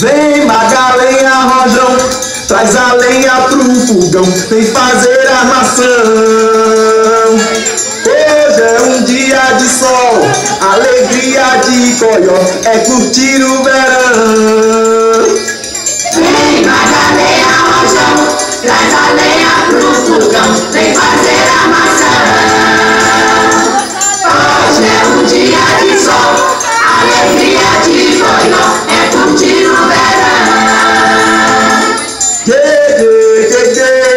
Vem Magalenha, Rojão, traz a lenha pro fogão, vem fazer armação. Hoje é um dia de sol, alegria de coió, é curtir o verão. Vem Magalenha, Rojão, traz a lenha pro fogão, vem fazer armação. Hoje é um dia de sol, alegria de coió, é curtir o verão. Yeah, yeah, yeah, yeah.